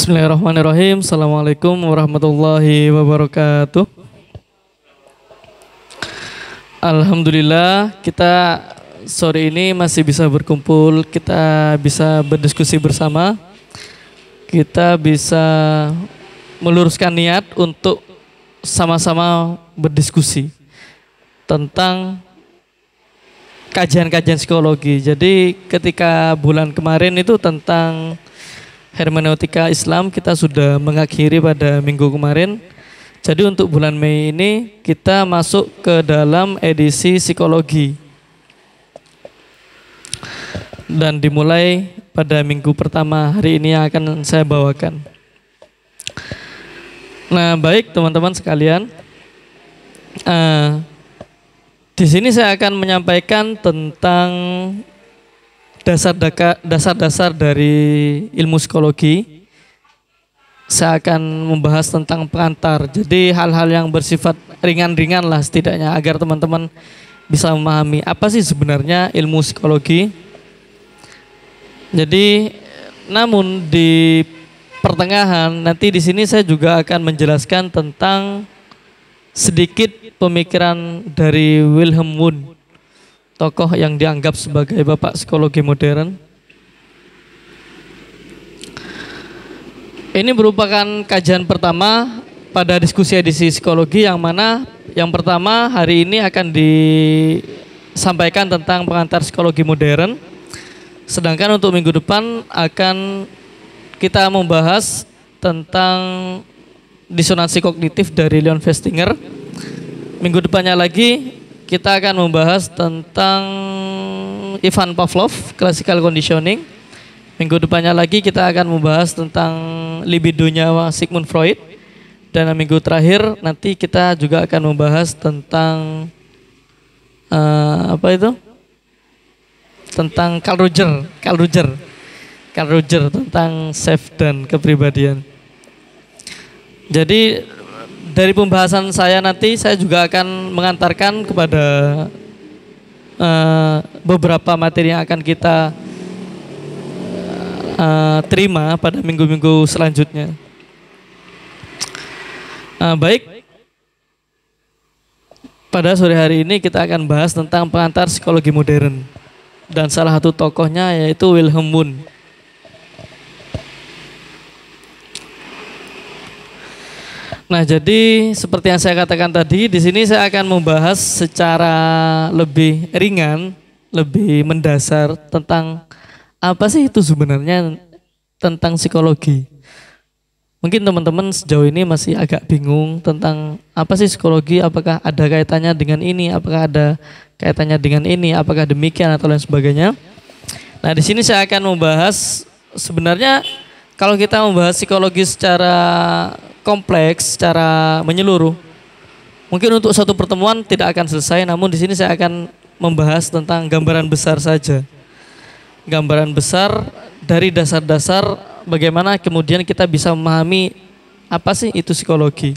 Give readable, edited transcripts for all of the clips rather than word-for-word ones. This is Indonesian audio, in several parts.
Bismillahirrahmanirrahim. Assalamualaikum warahmatullahi wabarakatuh. Alhamdulillah kita sore ini masih bisa berkumpul, kita bisa berdiskusi bersama, kita bisa meluruskan niat untuk sama-sama berdiskusi tentang kajian-kajian psikologi. Jadi ketika bulan kemarin itu tentang hermeneutika Islam kita sudah mengakhiri pada minggu kemarin. Jadi untuk bulan Mei ini kita masuk ke dalam edisi psikologi dan dimulai pada minggu pertama hari ini yang akan saya bawakan. Nah, baik teman-teman sekalian, di sini saya akan menyampaikan tentang dasar-dasar dari ilmu psikologi. Saya akan membahas tentang pengantar. Jadi hal-hal yang bersifat ringan-ringan lah setidaknya agar teman-teman bisa memahami apa sih sebenarnya ilmu psikologi. Jadi namun di pertengahan nanti di sini saya juga akan menjelaskan tentang sedikit pemikiran dari Wilhelm Wundt, tokoh yang dianggap sebagai bapak psikologi modern. Ini merupakan kajian pertama pada diskusi edisi psikologi yang mana yang pertama hari ini akan disampaikan tentang pengantar psikologi modern. Sedangkan untuk minggu depan akan kita membahas tentang disonansi kognitif dari Leon Festinger. Minggu depannya lagi kita akan membahas tentang Ivan Pavlov, classical conditioning. Minggu depannya lagi kita akan membahas tentang libidonya Sigmund Freud. Dan minggu terakhir nanti kita juga akan membahas tentang tentang Carl Roger tentang self dan kepribadian. Jadi dari pembahasan saya nanti saya juga akan mengantarkan kepada beberapa materi yang akan kita terima pada minggu-minggu selanjutnya. Baik, pada sore hari ini kita akan bahas tentang pengantar psikologi modern dan salah satu tokohnya yaitu Wilhelm Wundt. Nah, jadi seperti yang saya katakan tadi, di sini saya akan membahas secara lebih ringan, lebih mendasar tentang apa sih itu sebenarnya tentang psikologi. Mungkin teman-teman sejauh ini masih agak bingung tentang apa sih psikologi, apakah ada kaitannya dengan ini, apakah ada kaitannya dengan ini, apakah demikian atau lain sebagainya. Nah, di sini saya akan membahas sebenarnya kalau kita membahas psikologi secara kompleks, secara menyeluruh, mungkin untuk satu pertemuan tidak akan selesai. Namun di sini saya akan membahas tentang gambaran besar saja, gambaran besar dari dasar-dasar bagaimana kemudian kita bisa memahami apa sih itu psikologi.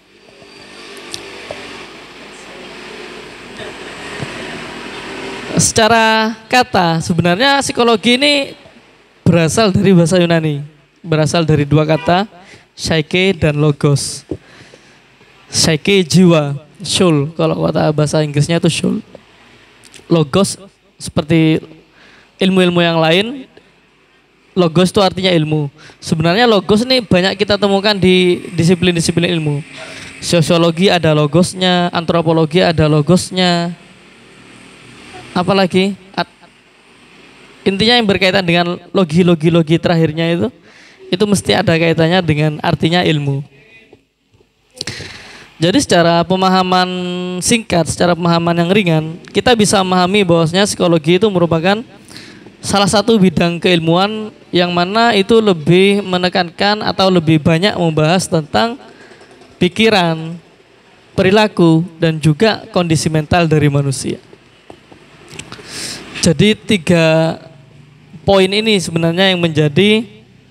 Secara kata sebenarnya psikologi ini berasal dari bahasa Yunani, berasal dari dua kata, psyche dan logos. Psyche jiwa, soul, kalau kata bahasa Inggrisnya itu soul. Logos seperti ilmu-ilmu yang lain, logos itu artinya ilmu. Sebenarnya logos ini banyak kita temukan di disiplin-disiplin ilmu. Sosiologi ada logosnya, antropologi ada logosnya. Apalagi intinya yang berkaitan dengan logi terakhirnya itu mesti ada kaitannya dengan artinya ilmu. Jadi secara pemahaman singkat, secara pemahaman yang ringan, kita bisa memahami bahwasanya psikologi itu merupakan salah satu bidang keilmuan yang mana itu lebih menekankan atau lebih banyak membahas tentang pikiran, perilaku, dan juga kondisi mental dari manusia. Jadi 3 poin ini sebenarnya yang menjadi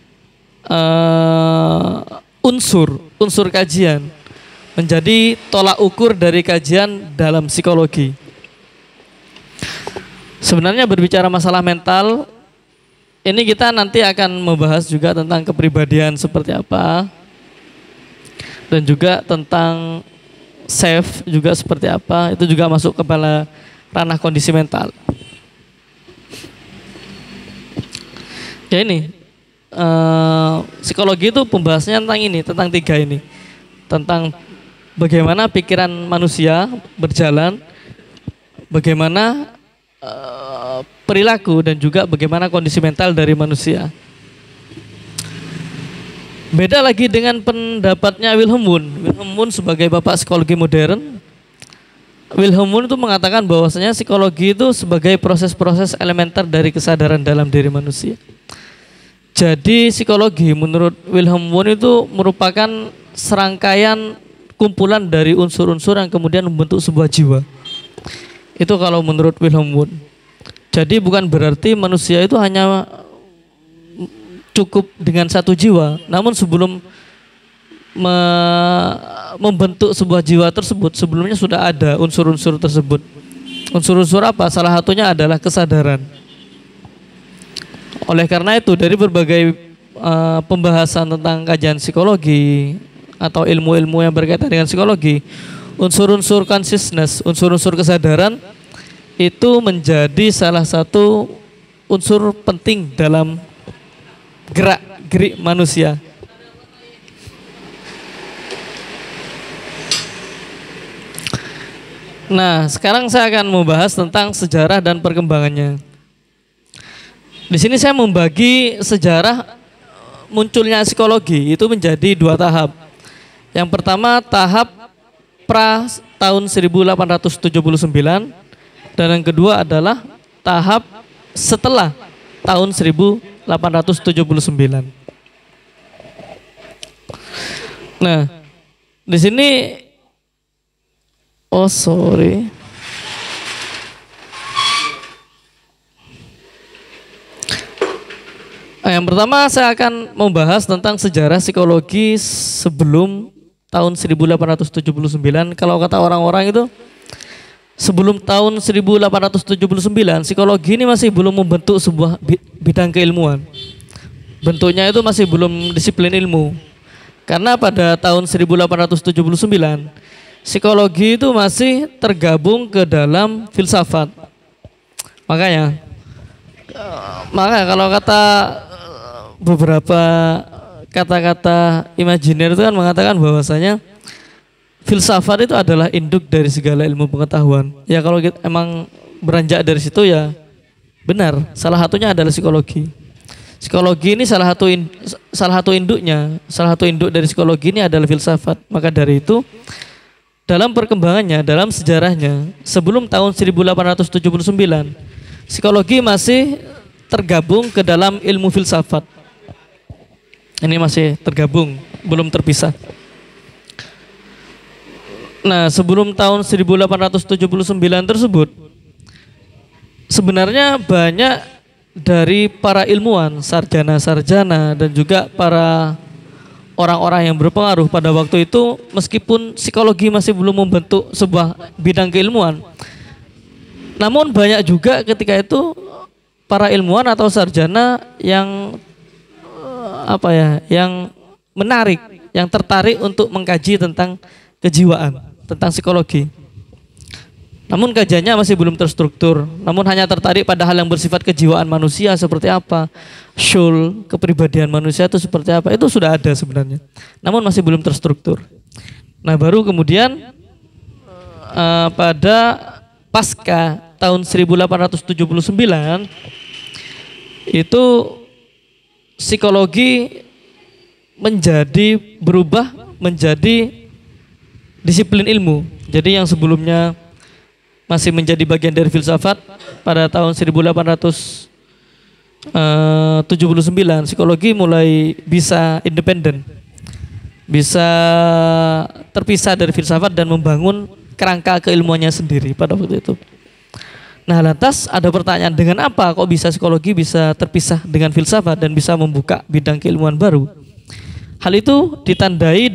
unsur kajian, menjadi tolak ukur dari kajian dalam psikologi. Sebenarnya berbicara masalah mental ini kita nanti akan membahas juga tentang kepribadian seperti apa, dan juga tentang self juga seperti apa. Itu juga masuk kepada ranah kondisi mental. Ya ini psikologi itu pembahasannya tentang ini, tentang tiga ini, tentang bagaimana pikiran manusia berjalan, bagaimana perilaku, dan juga bagaimana kondisi mental dari manusia. Beda lagi dengan pendapatnya Wilhelm Wundt. Wilhelm Wundt sebagai bapak psikologi modern, Wilhelm Wundt itu mengatakan bahwasanya psikologi itu sebagai proses-proses elementer dari kesadaran dalam diri manusia. Jadi psikologi menurut Wilhelm Wundt itu merupakan serangkaian kumpulan dari unsur-unsur yang kemudian membentuk sebuah jiwa. Itu kalau menurut Wilhelm Wundt. Jadi bukan berarti manusia itu hanya cukup dengan satu jiwa, namun sebelum membentuk sebuah jiwa tersebut, sebelumnya sudah ada unsur-unsur tersebut. Unsur-unsur apa? Salah satunya adalah kesadaran. Oleh karena itu, dari berbagai pembahasan tentang kajian psikologi atau ilmu-ilmu yang berkaitan dengan psikologi, unsur-unsur consciousness, unsur-unsur kesadaran itu menjadi salah satu unsur penting dalam gerak-gerik manusia. Nah, sekarang saya akan membahas tentang sejarah dan perkembangannya. Di sini saya membagi sejarah munculnya psikologi itu menjadi dua tahap. Yang pertama tahap pra tahun 1879, dan yang kedua adalah tahap setelah tahun 1879. Nah, di sini yang pertama saya akan membahas tentang sejarah psikologi sebelum tahun 1879. Kalau kata orang-orang itu sebelum tahun 1879 psikologi ini masih belum membentuk sebuah bidang keilmuan. Bentuknya itu masih belum disiplin ilmu. Karena pada tahun 1879 psikologi itu masih tergabung ke dalam filsafat. Makanya kalau kata beberapa kata-kata imajiner itu kan mengatakan bahwasanya filsafat itu adalah induk dari segala ilmu pengetahuan. Ya kalau kita emang beranjak dari situ ya benar. Salah satunya adalah psikologi. Psikologi ini salah satu induknya, salah satu induk dari psikologi ini adalah filsafat. Maka dari itu dalam perkembangannya, dalam sejarahnya sebelum tahun 1879 psikologi masih tergabung ke dalam ilmu filsafat. Ini masih tergabung, belum terpisah. Nah, sebelum tahun 1879 tersebut sebenarnya banyak dari para ilmuwan, sarjana-sarjana dan juga para orang-orang yang berpengaruh pada waktu itu, meskipun psikologi masih belum membentuk sebuah bidang keilmuan, namun banyak juga ketika itu para ilmuwan atau sarjana yang yang menarik, yang tertarik untuk mengkaji tentang kejiwaan, tentang psikologi. Namun kajiannya masih belum terstruktur, namun hanya tertarik pada hal yang bersifat kejiwaan manusia seperti apa, soul, kepribadian manusia itu seperti apa, itu sudah ada sebenarnya, namun masih belum terstruktur. Nah, baru kemudian pada pasca tahun 1879 itu psikologi berubah menjadi disiplin ilmu. Jadi yang sebelumnya masih menjadi bagian dari filsafat, pada tahun 1879 psikologi mulai bisa independen, bisa terpisah dari filsafat dan membangun kerangka keilmuannya sendiri pada waktu itu. Nah, lantas ada pertanyaan, dengan apa kok bisa psikologi bisa terpisah dengan filsafat dan bisa membuka bidang keilmuan baru? Hal itu ditandai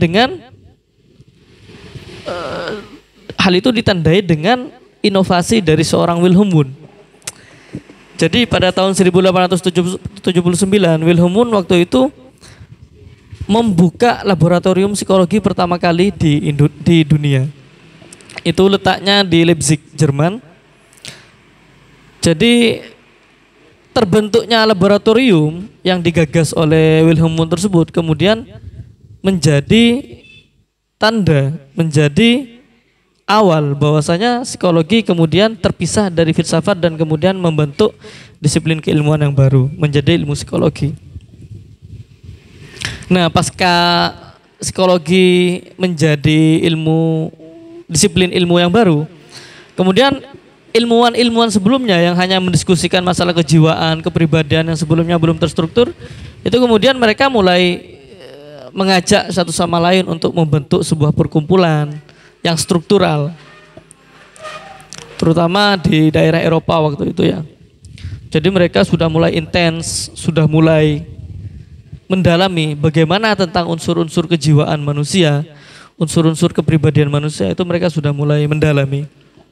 dengan inovasi dari seorang Wilhelm Wundt. Jadi pada tahun 1879 Wilhelm Wundt waktu itu membuka laboratorium psikologi pertama kali di dunia. Itu letaknya di Leipzig, Jerman. Jadi terbentuknya laboratorium yang digagas oleh Wilhelm Wundt tersebut kemudian menjadi tanda, menjadi awal bahwasanya psikologi kemudian terpisah dari filsafat dan kemudian membentuk disiplin keilmuan yang baru menjadi ilmu psikologi. Nah, pasca psikologi menjadi disiplin ilmu yang baru, kemudian ilmuwan-ilmuwan sebelumnya yang hanya mendiskusikan masalah kejiwaan, kepribadian yang sebelumnya belum terstruktur, itu kemudian mereka mulai mengajak satu sama lain untuk membentuk sebuah perkumpulan yang struktural, terutama di daerah Eropa waktu itu ya. Jadi mereka sudah mulai intens, sudah mulai mendalami bagaimana tentang unsur-unsur kejiwaan manusia, unsur-unsur kepribadian manusia, itu mereka sudah mulai mendalami.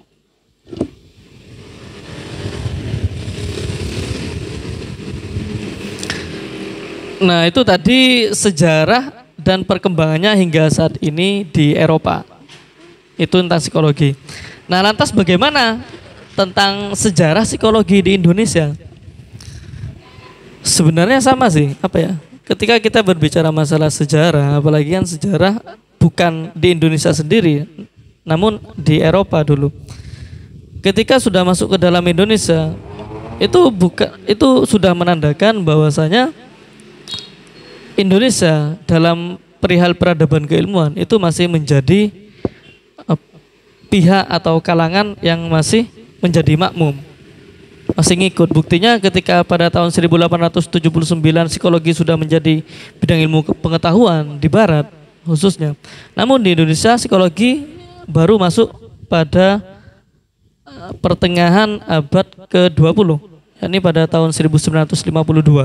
Nah, itu tadi sejarah dan perkembangannya hingga saat ini di Eropa. Itu tentang psikologi. Nah, lantas bagaimana tentang sejarah psikologi di Indonesia? Sebenarnya sama sih, ketika kita berbicara masalah sejarah, apalagi kan sejarah bukan di Indonesia sendiri, namun di Eropa dulu. Ketika sudah masuk ke dalam Indonesia, itu sudah menandakan bahwasanya Indonesia dalam perihal peradaban keilmuan itu masih menjadi pihak atau kalangan yang masih menjadi makmum, masih ngikut. Buktinya ketika pada tahun 1879 psikologi sudah menjadi bidang ilmu pengetahuan di barat khususnya. Namun di Indonesia psikologi baru masuk pada pertengahan abad ke-20, yakni pada tahun 1952.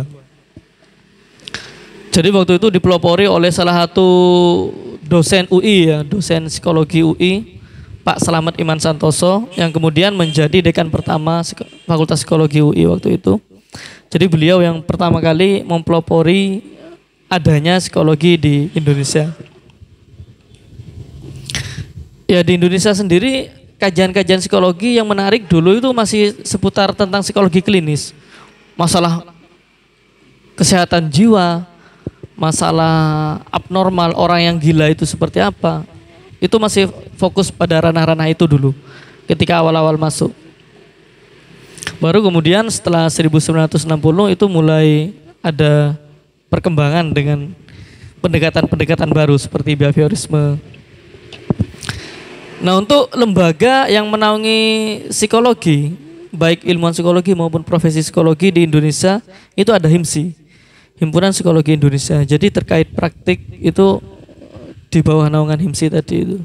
Jadi waktu itu dipelopori oleh salah satu dosen UI ya, dosen psikologi UI, Pak Slamet Iman Santoso, yang kemudian menjadi dekan pertama Fakultas Psikologi UI waktu itu. Jadi beliau yang pertama kali mempelopori adanya psikologi di Indonesia. Ya, di Indonesia sendiri kajian-kajian psikologi yang menarik dulu itu masih seputar tentang psikologi klinis, masalah kesehatan jiwa, masalah abnormal, orang yang gila itu seperti apa. Itu masih fokus pada ranah-ranah itu dulu ketika awal-awal masuk. Baru kemudian setelah 1960 itu mulai ada perkembangan dengan pendekatan-pendekatan baru seperti behaviorisme. Nah, untuk lembaga yang menaungi psikologi, baik ilmuwan psikologi maupun profesi psikologi di Indonesia, itu ada HIMSI, Himpunan Psikologi Indonesia. Jadi terkait praktik itu di bawah naungan HIMSI tadi itu.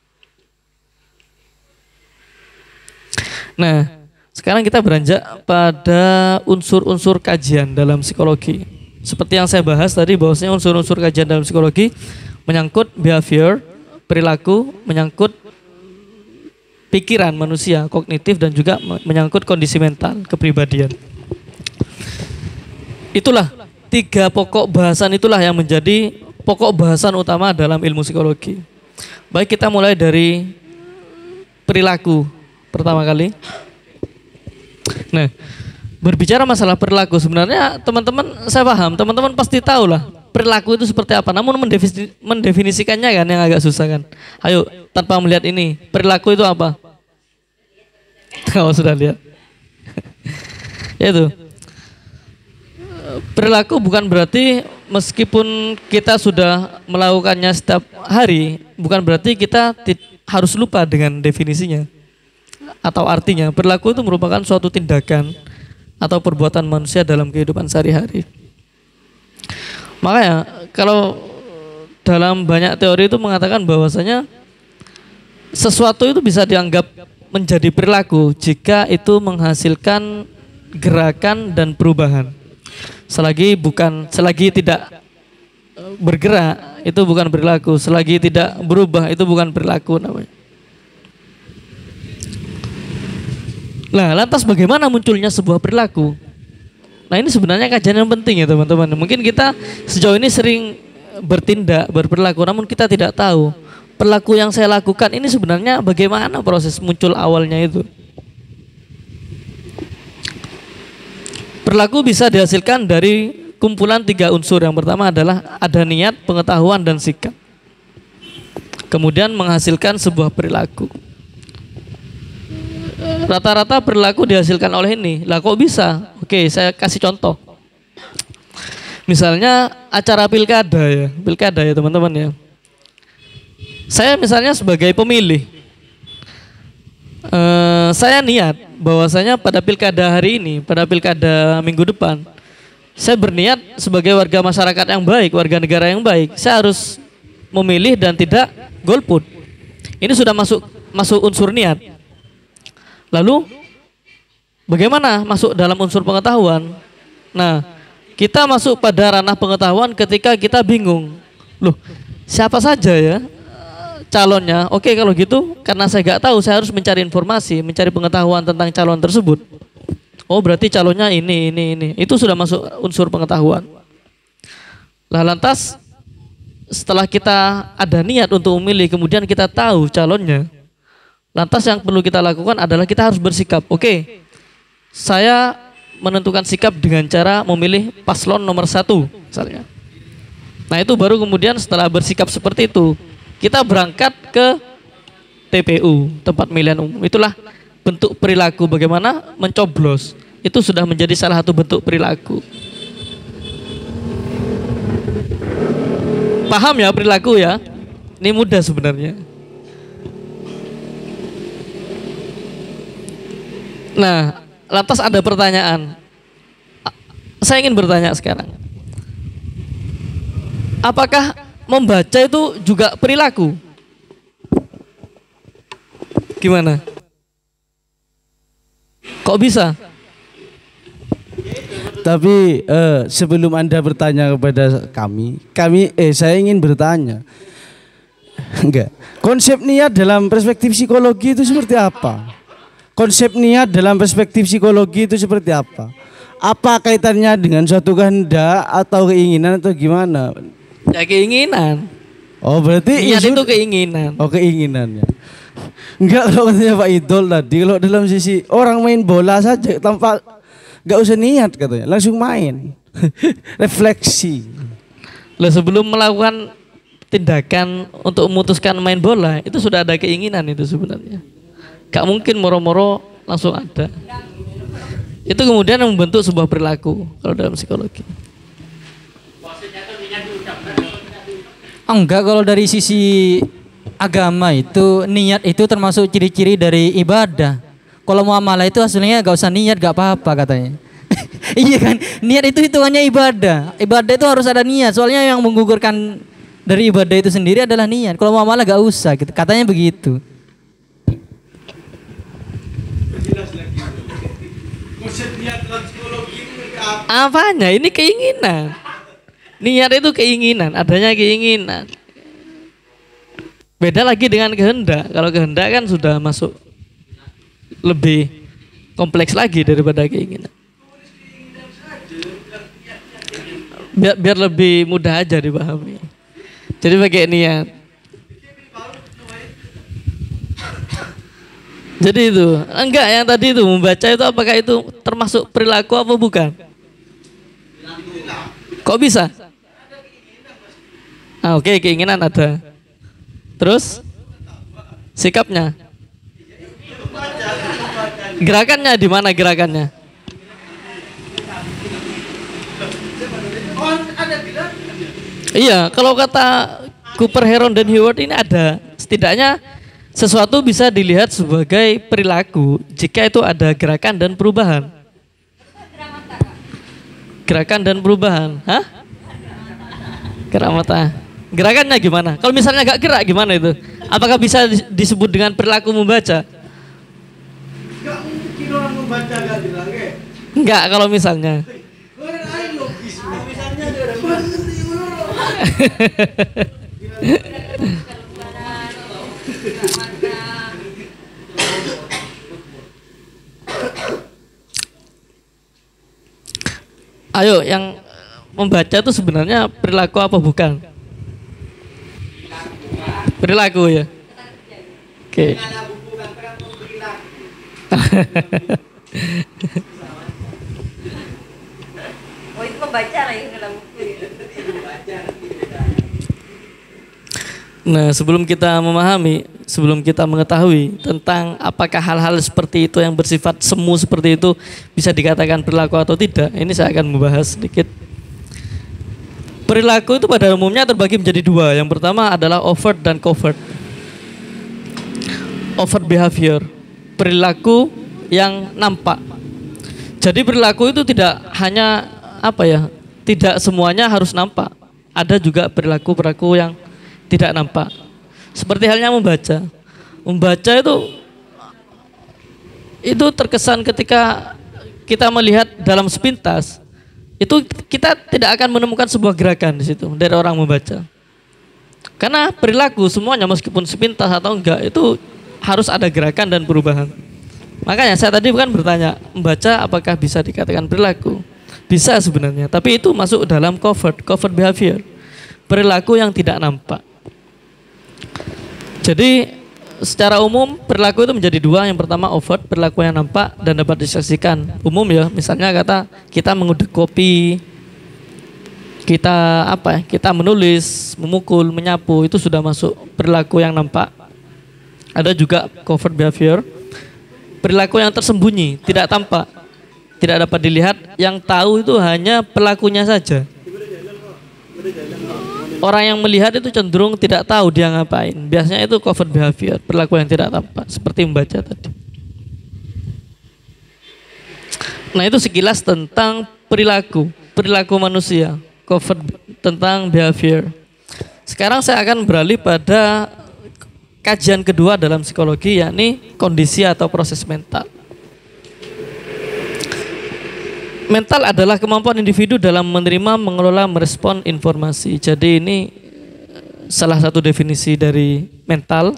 Nah, sekarang kita beranjak pada unsur-unsur kajian dalam psikologi. Seperti yang saya bahas tadi, bahwasanya unsur-unsur kajian dalam psikologi menyangkut behavior, perilaku, menyangkut pikiran manusia, kognitif, dan juga menyangkut kondisi mental, kepribadian. Itulah 3 pokok bahasan itulah yang menjadi pokok bahasan utama dalam ilmu psikologi. Baik, kita mulai dari perilaku pertama kali. Nah, berbicara masalah perilaku, sebenarnya teman-teman, saya paham, teman-teman pasti tahu lah perilaku itu seperti apa. Namun mendefinisikannya kan yang agak susah kan. Ayo, tanpa melihat ini, perilaku itu apa? Kalau sudah lihat, yaitu perilaku bukan berarti meskipun kita sudah melakukannya setiap hari, bukan berarti kita harus lupa dengan definisinya atau artinya. Perilaku itu merupakan suatu tindakan atau perbuatan manusia dalam kehidupan sehari-hari. Makanya kalau dalam banyak teori itu mengatakan bahwasanya sesuatu itu bisa dianggap menjadi perilaku jika itu menghasilkan gerakan dan perubahan. Selagi tidak bergerak itu bukan perilaku, selagi tidak berubah itu bukan perilaku namanya. Nah, lantas bagaimana munculnya sebuah perilaku? Nah, ini sebenarnya kajian yang penting ya teman-teman. Mungkin kita sejauh ini sering bertindak, berperilaku, namun kita tidak tahu perilaku yang saya lakukan ini sebenarnya bagaimana proses muncul awalnya itu. Perilaku bisa dihasilkan dari kumpulan 3 unsur. Yang pertama adalah ada niat, pengetahuan, dan sikap. Kemudian menghasilkan sebuah perilaku. Rata-rata perilaku dihasilkan oleh ini. Lah kok bisa? Oke, saya kasih contoh. Misalnya acara pilkada ya teman-teman ya. Saya misalnya sebagai pemilih, saya niat bahwasanya pada pilkada hari ini, pada pilkada minggu depan, saya berniat sebagai warga masyarakat yang baik, warga negara yang baik. Saya harus memilih dan tidak golput. Ini sudah masuk unsur niat. Lalu bagaimana masuk dalam unsur pengetahuan? Nah, kita masuk pada ranah pengetahuan ketika kita bingung. Loh, siapa saja ya calonnya? Oke, kalau gitu karena saya nggak tahu, saya harus mencari informasi, mencari pengetahuan tentang calon tersebut. Oh, berarti calonnya ini. Itu sudah masuk unsur pengetahuan. Lah lantas setelah kita ada niat untuk memilih, kemudian kita tahu calonnya. Lantas yang perlu kita lakukan adalah kita harus bersikap. Oke, saya menentukan sikap dengan cara memilih paslon nomor 1 misalnya. Nah itu baru kemudian setelah bersikap seperti itu, kita berangkat ke TPU, tempat pemilihan umum. Itulah bentuk perilaku bagaimana mencoblos. Itu sudah menjadi salah satu bentuk perilaku. Paham ya perilaku ya? Ini mudah sebenarnya. Nah, lantas ada pertanyaan. Saya ingin bertanya sekarang. Apakah membaca itu juga perilaku? Gimana? Kok bisa? Tapi sebelum Anda bertanya kepada saya ingin bertanya. Enggak. Konsep niat dalam perspektif psikologi itu seperti apa? Konsep niat dalam perspektif psikologi itu seperti apa? Apa kaitannya dengan suatu kehendak atau keinginan atau gimana? Ya keinginan. Oh berarti niat itu keinginan. Oh keinginannya. Enggak, kalau katanya Pak Idol tadi, kalau dalam sisi orang main bola saja tanpa enggak usah niat katanya, langsung main. Refleksi. Lah sebelum melakukan tindakan untuk memutuskan main bola itu sudah ada keinginan itu sebenarnya. Gak mungkin moro-moro langsung ada. Itu kemudian yang membentuk sebuah perilaku kalau dalam psikologi. Enggak, kalau dari sisi agama itu niat itu termasuk ciri-ciri dari ibadah. Kalau muamalah itu hasilnya gak usah niat, gak apa-apa katanya. Iya kan, niat itu hitungannya ibadah. Ibadah itu harus ada niat. Soalnya yang menggugurkan dari ibadah itu sendiri adalah niat. Kalau muamalah gak usah gitu. Katanya begitu. Apanya? Ini keinginan. Niat itu keinginan, adanya keinginan. Beda lagi dengan kehendak. Kalau kehendak kan sudah masuk lebih kompleks lagi daripada keinginan. Biar lebih mudah aja dipahami. Jadi pakai niat. Jadi itu, enggak yang tadi itu membaca itu apakah itu termasuk perilaku apa bukan? Kok bisa? Ah, oke, keinginan ada. Terus sikapnya? Gerakannya di mana gerakannya? Iya, kalau kata Cooper, Heron, dan Howard ini ada. Setidaknya sesuatu bisa dilihat sebagai perilaku jika itu ada gerakan dan perubahan. Gerakan dan perubahan, hah? Gerak mata. Gerakannya gimana? Kalau misalnya nggak gerak gimana itu? Apakah bisa disebut dengan perilaku membaca? Nggak mungkin orang membaca nggak gerak. Enggak, kalau misalnya. Ayo, yang membaca itu sebenarnya perilaku apa bukan? Perilaku ya. Oke. Oh itu membaca lah yang dalam buku. Nah, sebelum kita memahami, sebelum kita mengetahui tentang apakah hal-hal seperti itu yang bersifat semu seperti itu bisa dikatakan perilaku atau tidak, ini saya akan membahas sedikit. Perilaku itu pada umumnya terbagi menjadi dua. Yang pertama adalah overt dan covert. Overt behavior, perilaku yang nampak. Jadi perilaku itu tidak hanya tidak semuanya harus nampak. Ada juga perilaku-perilaku yang tidak nampak. Seperti halnya membaca. Membaca itu terkesan ketika kita melihat dalam sepintas, itu kita tidak akan menemukan sebuah gerakan di situ dari orang membaca. Karena perilaku semuanya meskipun sepintas atau enggak itu harus ada gerakan dan perubahan. Makanya saya tadi bukan bertanya, membaca apakah bisa dikatakan perilaku? Bisa sebenarnya, tapi itu masuk dalam covert behavior. Perilaku yang tidak nampak. Jadi secara umum perilaku itu menjadi dua. Yang pertama overt, perilaku yang nampak dan dapat disaksikan. Umum ya, misalnya kata kita mengudek kopi, kita menulis, memukul, menyapu, itu sudah masuk perilaku yang nampak. Ada juga covert behavior, perilaku yang tersembunyi, tidak tampak, tidak dapat dilihat, yang tahu itu hanya pelakunya saja. Orang yang melihat itu cenderung tidak tahu dia ngapain. Biasanya itu covert behavior, perilaku yang tidak tampak, seperti membaca tadi. Nah, itu sekilas tentang perilaku manusia, covert tentang behavior. Sekarang saya akan beralih pada kajian kedua dalam psikologi, yakni kondisi atau proses mental. Mental adalah kemampuan individu dalam menerima, mengelola, merespon informasi. Jadi ini salah satu definisi dari mental.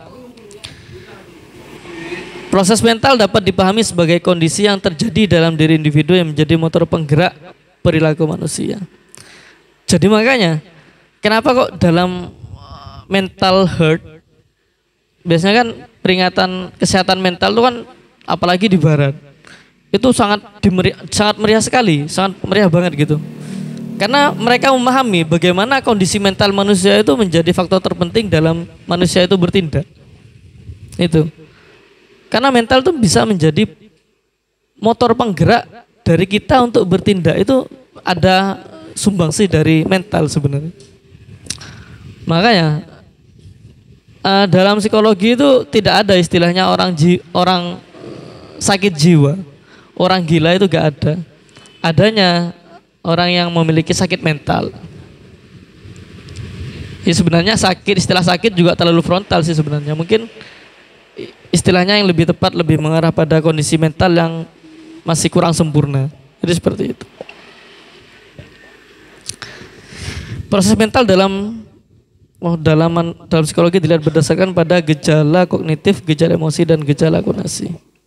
Proses mental dapat dipahami sebagai kondisi yang terjadi dalam diri individu yang menjadi motor penggerak perilaku manusia. Jadi makanya, kenapa kok dalam mental health, biasanya kan peringatan kesehatan mental itu kan apalagi di barat, itu sangat meriah sekali, sangat meriah banget gitu. Karena mereka memahami bagaimana kondisi mental manusia itu menjadi faktor terpenting dalam manusia itu bertindak. Itu. Karena mental itu bisa menjadi motor penggerak dari kita untuk bertindak. Itu ada sumbangsi dari mental sebenarnya. Makanya dalam psikologi itu tidak ada istilahnya orang sakit jiwa. Orang gila itu gak ada. Adanya orang yang memiliki sakit mental. Ya sebenarnya istilah sakit juga terlalu frontal sih sebenarnya. Mungkin istilahnya yang lebih tepat lebih mengarah pada kondisi mental yang masih kurang sempurna. Jadi seperti itu. Proses mental dalam psikologi dilihat berdasarkan pada gejala kognitif, gejala emosi, dan gejala akunasi.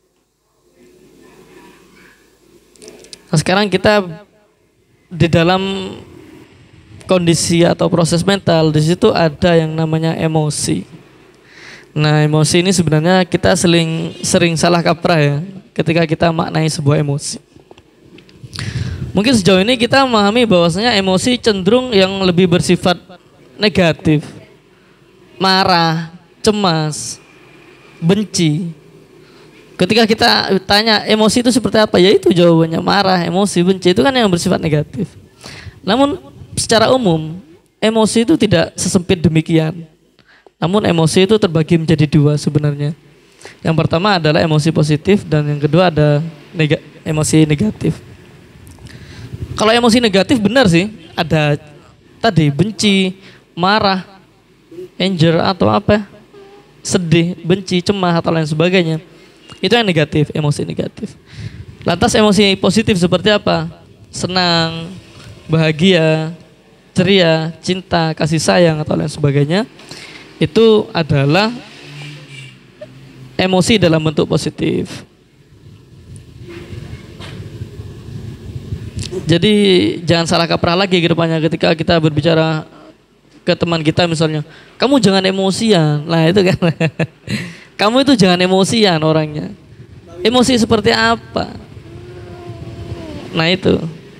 Nah, sekarang kita di dalam kondisi atau proses mental, di situ ada yang namanya emosi. Nah, emosi ini sebenarnya kita sering salah kaprah ya ketika kita maknai sebuah emosi. Mungkin sejauh ini kita memahami bahwasanya emosi cenderung yang lebih bersifat negatif, marah, cemas, benci. Ketika kita tanya emosi itu seperti apa, ya itu jawabannya marah, emosi, benci, itu kan yang bersifat negatif. Namun secara umum emosi itu tidak sesempit demikian. Namun emosi itu terbagi menjadi dua sebenarnya. Yang pertama adalah emosi positif dan yang kedua ada emosi negatif. Kalau emosi negatif benar sih, ada tadi benci, marah, anger atau apa, sedih, benci, cemas atau lain sebagainya. Itu yang negatif, emosi negatif. Lantas emosi positif seperti apa? Senang, bahagia, ceria, cinta, kasih sayang atau lain sebagainya. Itu adalah emosi dalam bentuk positif. Jadi jangan salah kaprah lagi ke depannya ketika kita berbicara ke teman kita misalnya, kamu jangan emosian. Nah itu kan, kamu itu jangan emosian orangnya. Emosi seperti apa? Nah itu.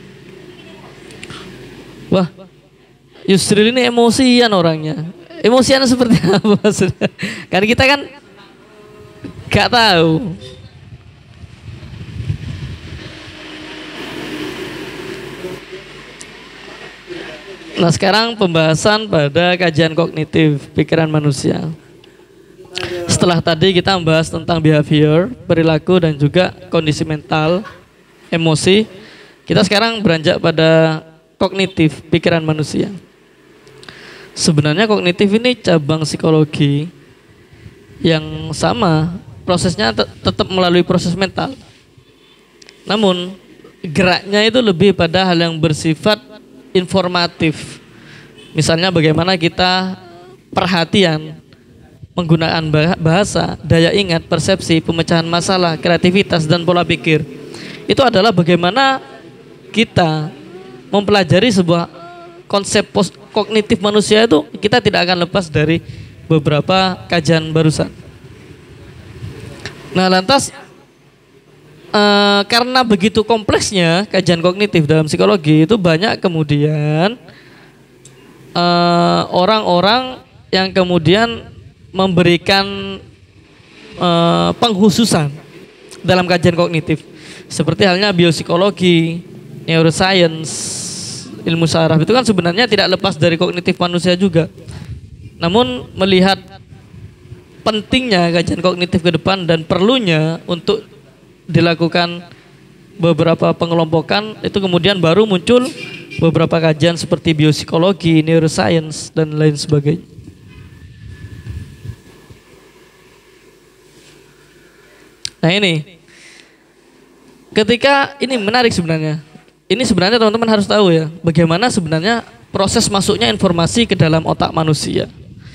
Wah, Yusril ini emosian orangnya. Emosian seperti apa maksudnya? Karena kita kan gak tahu. Nah sekarang pembahasan pada kajian kognitif pikiran manusia. Setelah tadi kita membahas tentang behavior, perilaku dan juga kondisi mental, emosi. Kita sekarang beranjak pada kognitif pikiran manusia. Sebenarnya kognitif ini cabang psikologi yang sama, prosesnya tetap melalui proses mental. Namun geraknya itu lebih pada hal yang bersifat informatif. Misalnya bagaimana kita perhatian, menggunakan bahasa, daya ingat, persepsi, pemecahan masalah, kreativitas dan pola pikir. Itu adalah bagaimana kita mempelajari sebuah konsep kognitif manusia itu, kita tidak akan lepas dari beberapa kajian barusan. Nah, lantas karena begitu kompleksnya kajian kognitif dalam psikologi itu banyak kemudian orang-orang yang kemudian memberikan pengkhususan dalam kajian kognitif seperti halnya biopsikologi, neuroscience, ilmu saraf itu kan sebenarnya tidak lepas dari kognitif manusia juga. Namun melihat pentingnya kajian kognitif ke depan dan perlunya untuk dilakukan beberapa pengelompokan, itu kemudian baru muncul beberapa kajian seperti biopsikologi, neuroscience dan lain sebagainya. Nah ini, ketika ini menarik sebenarnya. Ini sebenarnya teman-teman harus tahu ya, bagaimana sebenarnya proses masuknya informasi ke dalam otak manusia.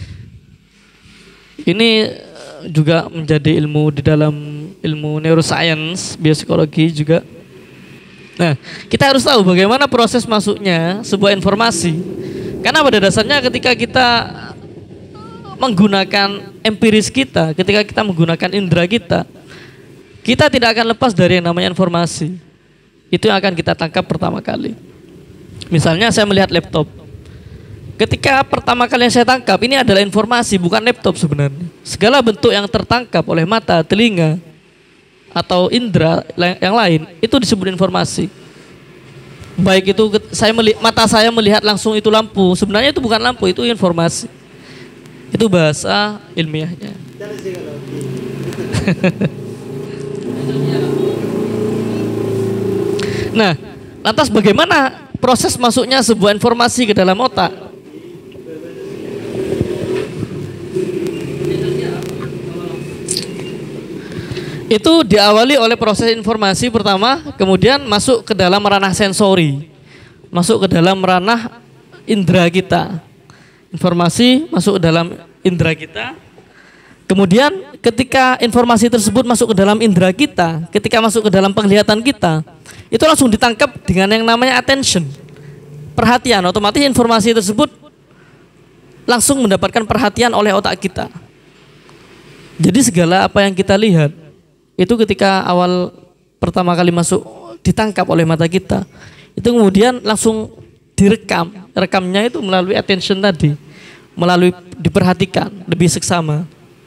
Ini juga menjadi ilmu di dalam ilmu neuroscience, biopsikologi juga. Nah, kita harus tahu bagaimana proses masuknya sebuah informasi. Karena pada dasarnya ketika kita menggunakan empiris kita, ketika kita menggunakan indera kita tidak akan lepas dari yang namanya informasi. Itu yang akan kita tangkap pertama kali. Misalnya saya melihat laptop. Ketika pertama kali yang saya tangkap, ini adalah informasi, bukan laptop sebenarnya. Segala bentuk yang tertangkap oleh mata, telinga, atau indera yang lain, itu disebut informasi. Baik itu mata saya melihat langsung itu lampu, sebenarnya itu bukan lampu, itu informasi. Itu bahasa ilmiahnya. Nah, lantas bagaimana proses masuknya sebuah informasi ke dalam otak? Itu diawali oleh proses informasi pertama, kemudian masuk ke dalam ranah sensori, masuk ke dalam ranah indera kita. Informasi masuk ke dalam indera kita. Kemudian ketika informasi tersebut masuk ke dalam indera kita, ketika masuk ke dalam penglihatan kita, itu langsung ditangkap dengan yang namanya attention, perhatian. Otomatis informasi tersebut langsung mendapatkan perhatian oleh otak kita. Jadi segala apa yang kita lihat itu ketika awal pertama kali masuk ditangkap oleh mata kita, itu kemudian langsung direkam. Rekamnya itu melalui attention tadi, melalui diperhatikan lebih seksama.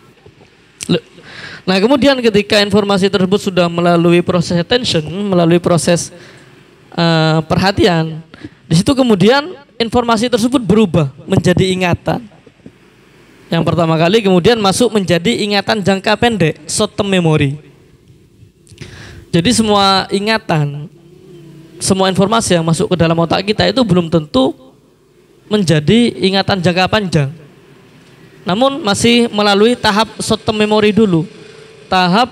Nah kemudian ketika informasi tersebut sudah melalui proses attention, melalui proses perhatian, di situ kemudian informasi tersebut berubah menjadi ingatan. Yang pertama kali kemudian masuk menjadi ingatan jangka pendek, short term memory. Jadi semua ingatan, semua informasi yang masuk ke dalam otak kita itu belum tentu menjadi ingatan jangka panjang. Namun masih melalui tahap short term memory dulu, tahap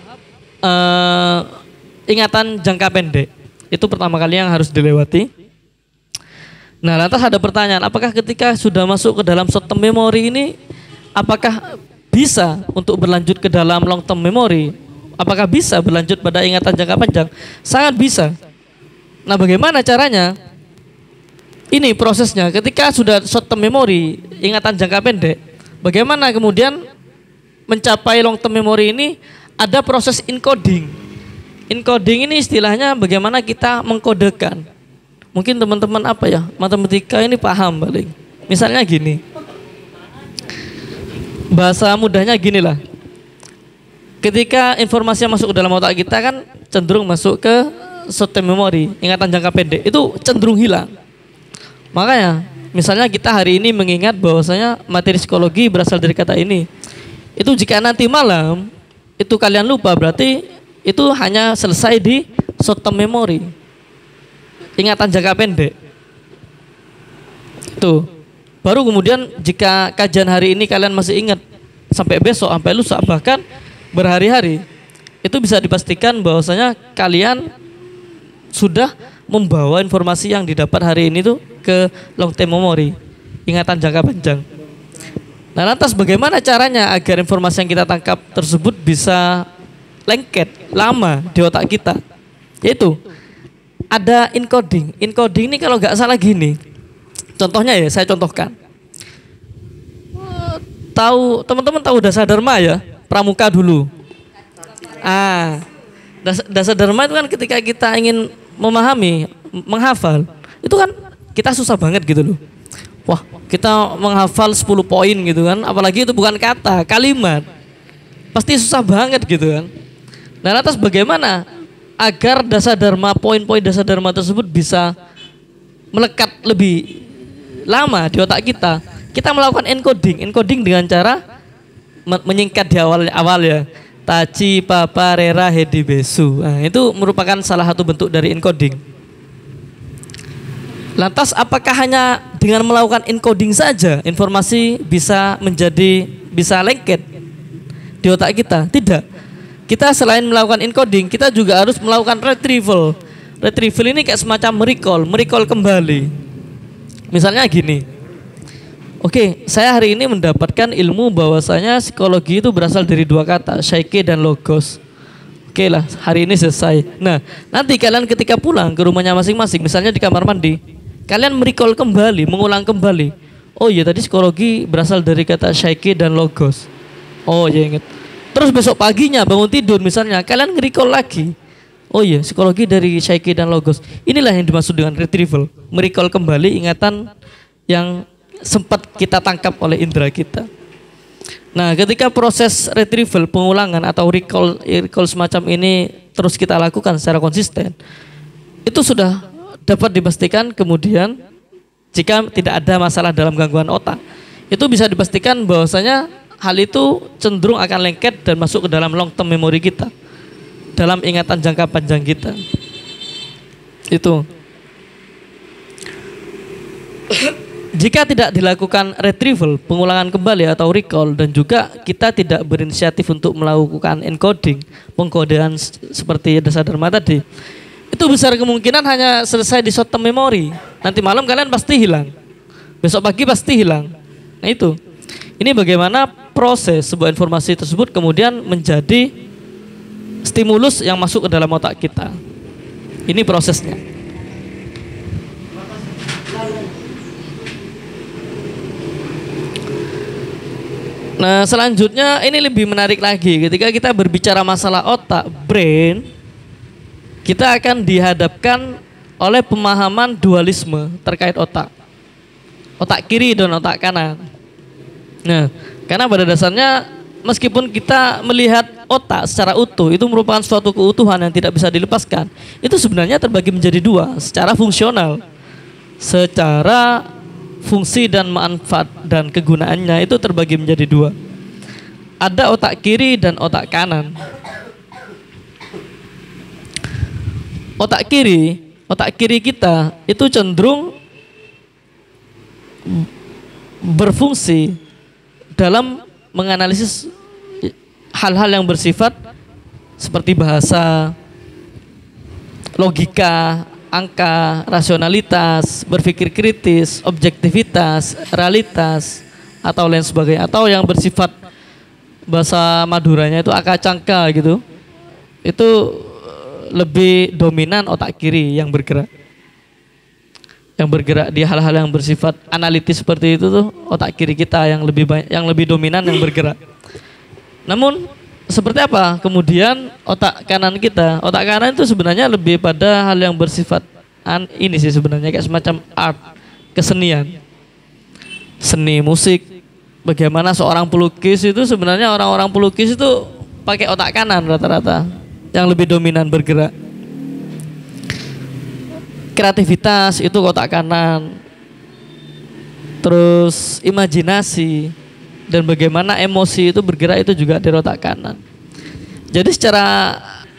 ingatan jangka pendek. Itu pertama kali yang harus dilewati. Nah lantas ada pertanyaan, apakah ketika sudah masuk ke dalam short term memory ini, apakah bisa untuk berlanjut ke dalam long term memory? Apakah bisa berlanjut pada ingatan jangka panjang? Sangat bisa. Nah, bagaimana caranya? Ini prosesnya ketika sudah short term memory, ingatan jangka pendek. Bagaimana kemudian mencapai long term memory ini? Ada proses encoding. Encoding ini istilahnya bagaimana kita mengkodekan. Mungkin teman-teman apa ya, matematika ini paham paling. Misalnya gini. Bahasa mudahnya gini lah. Ketika informasi yang masuk ke dalam otak kita kan cenderung masuk ke short term memory, ingatan jangka pendek. Itu cenderung hilang. Makanya, misalnya kita hari ini mengingat bahwasanya materi psikologi berasal dari kata ini. Itu jika nanti malam itu kalian lupa, berarti itu hanya selesai di short term memory. Ingatan jangka pendek. Itu. Baru kemudian jika kajian hari ini kalian masih ingat sampai besok, sampai lusa, bahkan berhari-hari, itu bisa dipastikan bahwasanya kalian sudah membawa informasi yang didapat hari ini tuh ke long term memory, ingatan jangka panjang. Nah, lantas bagaimana caranya agar informasi yang kita tangkap tersebut bisa lengket lama di otak kita? Yaitu ada encoding. Encoding ini kalau nggak salah gini. Contohnya ya, saya contohkan. Tahu teman-teman tahu Dasa Dharma ya, pramuka dulu. Dasa Dharma itu kan ketika kita ingin memahami, menghafal, itu kan kita susah banget gitu loh. Wah, kita menghafal 10 poin gitu kan, apalagi itu bukan kata, kalimat. Pasti susah banget gitu kan. Nah, lantas bagaimana agar Dasa Dharma, poin-poin Dasa Dharma tersebut bisa melekat lebih lama di otak kita? Kita melakukan encoding dengan cara menyingkat di awal ya. Taci, papa, rera, hedi, besu. Nah, itu merupakan salah satu bentuk dari encoding. Lantas apakah hanya dengan melakukan encoding saja informasi bisa lengket di otak kita? Tidak. Kita selain melakukan encoding, kita juga harus melakukan retrieval. Retrieval ini kayak semacam merecall kembali. Misalnya gini. Oke, saya hari ini mendapatkan ilmu bahwasanya psikologi itu berasal dari dua kata, psyche dan logos. Oke lah, hari ini selesai. Nah, nanti kalian ketika pulang ke rumahnya masing-masing, misalnya di kamar mandi, kalian merecall kembali, mengulang kembali. Oh iya, tadi psikologi berasal dari kata psyche dan logos. Oh iya, ingat. Terus besok paginya bangun tidur misalnya, kalian nge-recall lagi. Oh iya, psikologi dari psyche dan logos. Inilah yang dimaksud dengan retrieval, merecall kembali ingatan yang sempat kita tangkap oleh indera kita. Nah, ketika proses retrieval, pengulangan atau recall semacam ini terus kita lakukan secara konsisten, itu sudah dapat dipastikan kemudian jika tidak ada masalah dalam gangguan otak, itu bisa dipastikan bahwasanya hal itu cenderung akan lengket dan masuk ke dalam long term memory kita, dalam ingatan jangka panjang kita. Itu. Jika tidak dilakukan retrieval, pengulangan kembali atau recall, dan juga kita tidak berinisiatif untuk melakukan encoding, pengkodean seperti Dasa Dharma tadi, itu besar kemungkinan hanya selesai di short term memory. Nanti malam kalian pasti hilang, besok pagi pasti hilang. Nah itu, ini bagaimana proses sebuah informasi tersebut kemudian menjadi stimulus yang masuk ke dalam otak kita. Ini prosesnya. Nah, selanjutnya ini lebih menarik lagi. Ketika kita berbicara masalah otak, brain, kita akan dihadapkan oleh pemahaman dualisme terkait otak. Otak kiri dan otak kanan. Nah, karena pada dasarnya meskipun kita melihat otak secara utuh, itu merupakan suatu keutuhan yang tidak bisa dilepaskan. Itu sebenarnya terbagi menjadi dua, secara fungsional. Secara fungsi dan manfaat dan kegunaannya itu terbagi menjadi dua. Ada otak kiri dan otak kanan. Otak kiri kita itu cenderung berfungsi dalam menganalisis hal-hal yang bersifat seperti bahasa, logika, angka, rasionalitas, berpikir kritis, objektivitas, realitas, atau lain sebagainya, atau yang bersifat bahasa Maduranya itu akacangka gitu. Itu lebih dominan otak kiri yang bergerak. yang bergerak di hal-hal yang bersifat analitis seperti itu tuh otak kiri kita yang lebih banyak, yang lebih dominan yang bergerak. Namun seperti apa kemudian otak kanan kita? Otak kanan itu sebenarnya lebih pada hal yang bersifat ini sih sebenarnya kayak semacam art, kesenian, seni musik. Bagaimana seorang pelukis itu sebenarnya orang-orang pelukis itu pakai otak kanan rata-rata yang lebih dominan bergerak. Kreativitas itu otak kanan. Terus imajinasi dan bagaimana emosi itu bergerak itu juga dari otak kanan. Jadi secara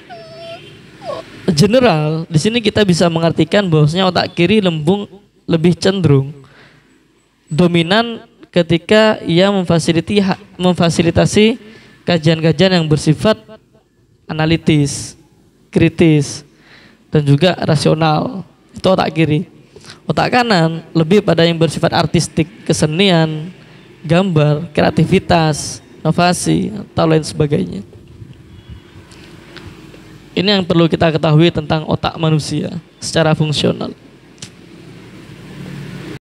general di sini kita bisa mengartikan bahwasanya otak kiri lembung lebih cenderung dominan ketika ia memfasilitasi kajian-kajian yang bersifat analitis, kritis, dan juga rasional. Itu otak kiri. Otak kanan lebih pada yang bersifat artistik, kesenian, gambar, kreativitas, inovasi, atau lain sebagainya. Ini yang perlu kita ketahui tentang otak manusia secara fungsional.